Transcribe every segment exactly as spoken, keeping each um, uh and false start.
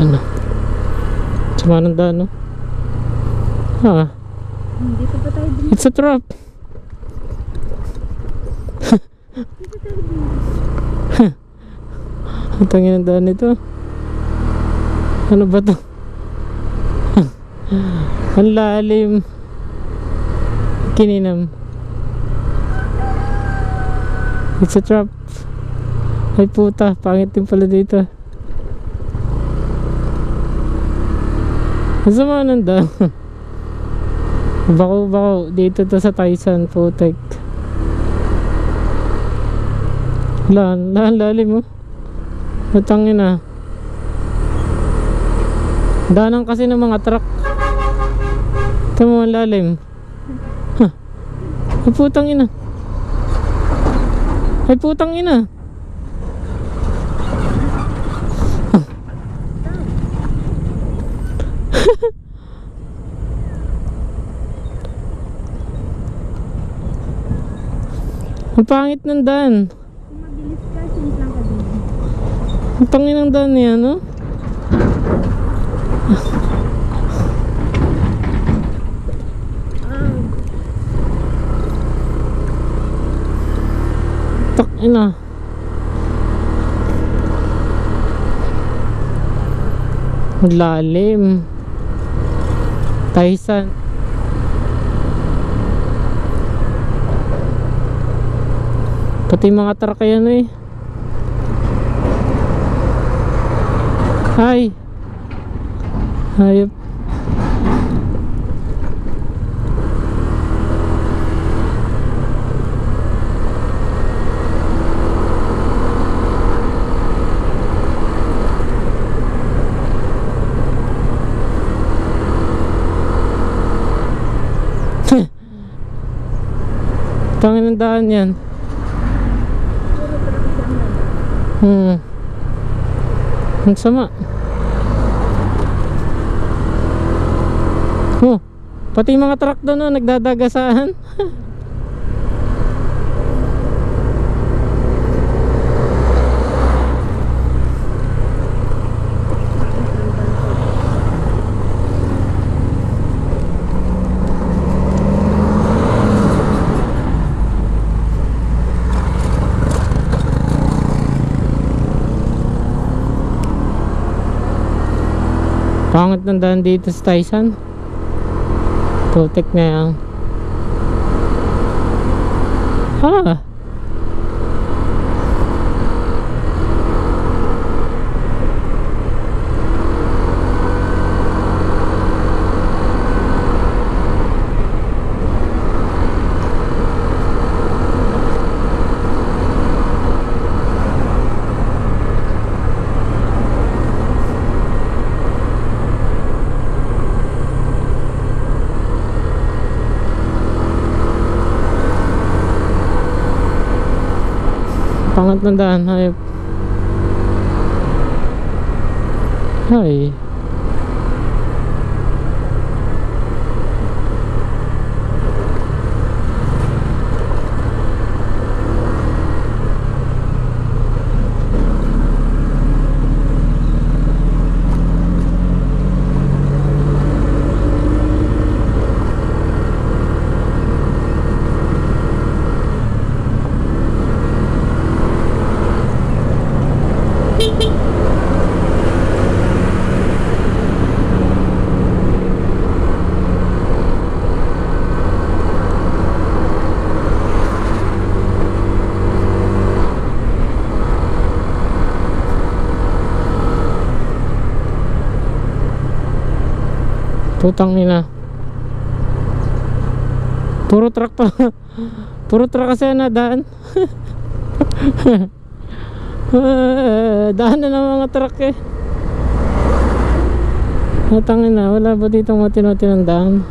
Ano? Sama ng daan, no? Ah, Dito pa tayo din. it's a trap. Ang tangin ng daan nito. Ano ba to? Ang lalim. Kininam. It's a trap. Ay puta, pangit din pala dito. Masama ng daan. Bako bako dito to sa Taisan, putek. Lan, lan lalim mo. Matangin na. Danan kasi ng mga truck. Ito mo ang lalim. Ha. Ay putang ina. Ay putang ina. Ang pangit ng daan. Kung mabilis ka, since lang ka din. Ang tangin ng daan niya, no? Ah, Tak ina. Lalim. Taisan. Pati mga truck yan eh. Hi. Hayop. Tangin ng daan yan. Hmm. Ang sama. Oh, pati mga truck doon no, nagdadagasaan. Pangit ng daan dito sa Taisan. Putek na yan. Ha? Pangat ng daan, hayop. Hay. Putang ina. Puro truck pa. Puro truck kasi na daan. Daan na ng mga truck eh. Putang ina, wala ba dito mati-mati ng daan?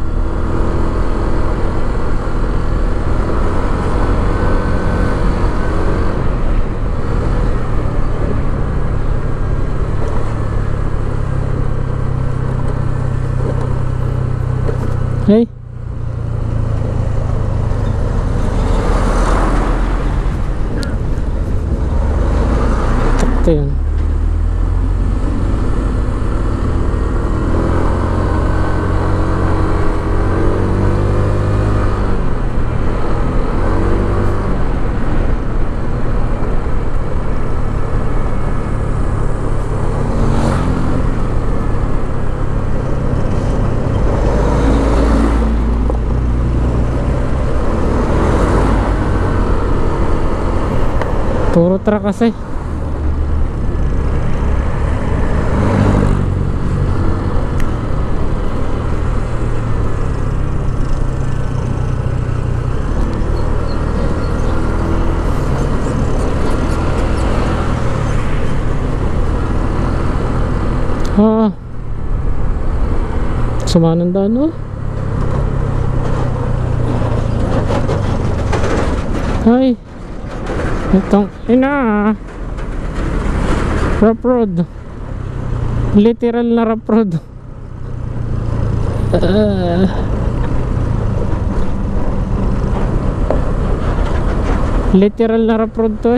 Hey. Takto yun. truck kasi. Ah, sama ng daan, oh. Ay, itong ina, rough road, literal na rough road. uh, literal na rough road to eh.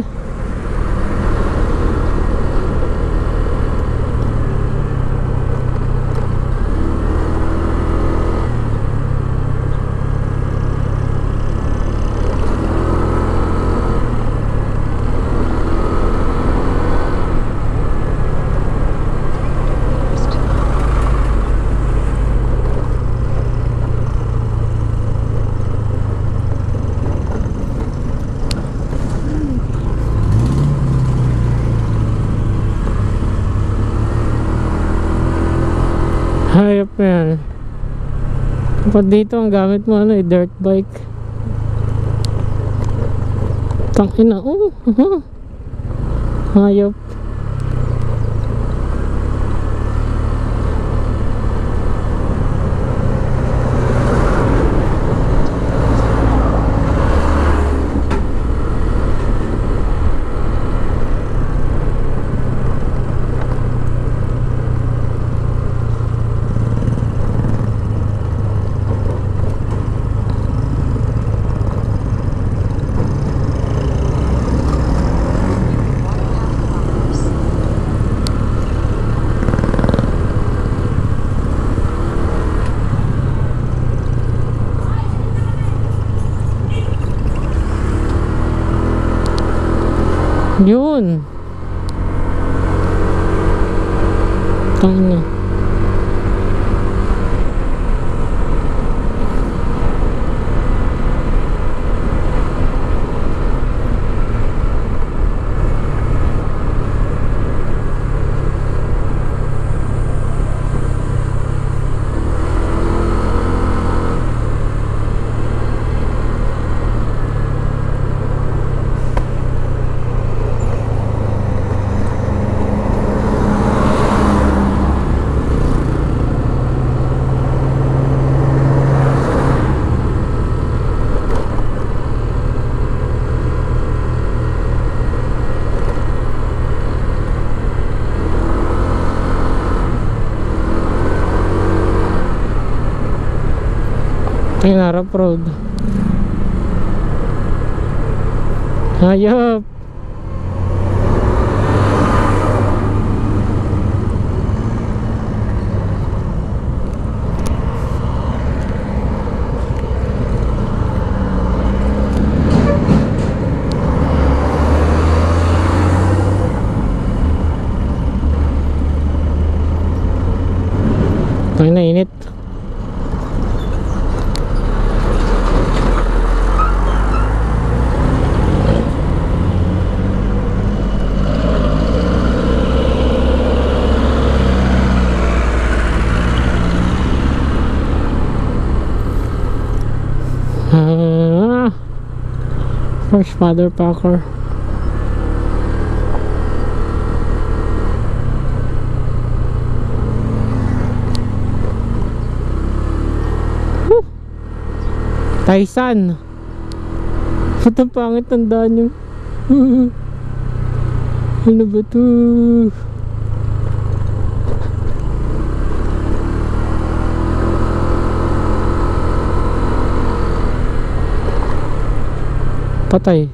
Hayop na yan. Kapag dito ang gamit mo ano eh, dirt bike. Tangina, oh, uh-huh. Hayop. Yun. Tangina. Rough road. Hayop. Ay, nainit. Ah, first mother packer. Woo! Taisan. Ba't ang pangit ang daan yung ano ba ito? Patay.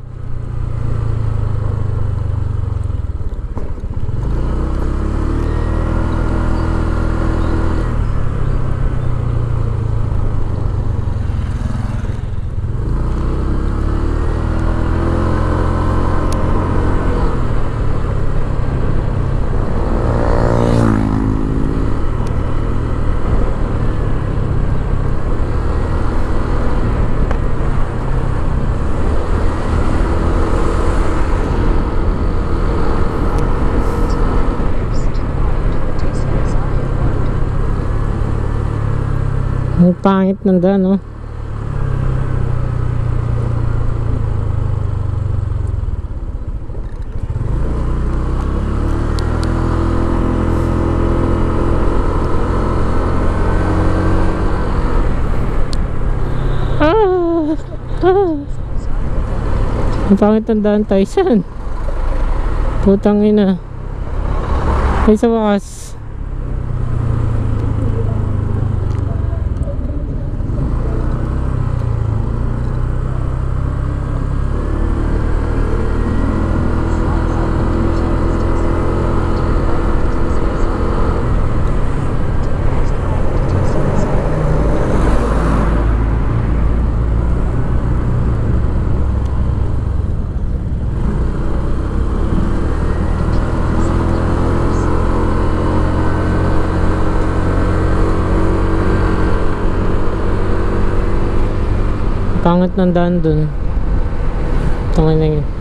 Ang pangit ng daan, no? Ah! Ah! Ang pangit ng daan, Tyson. Putang ina. Ay, sa wakas. Pangit ng daan dun. Tangin na yun.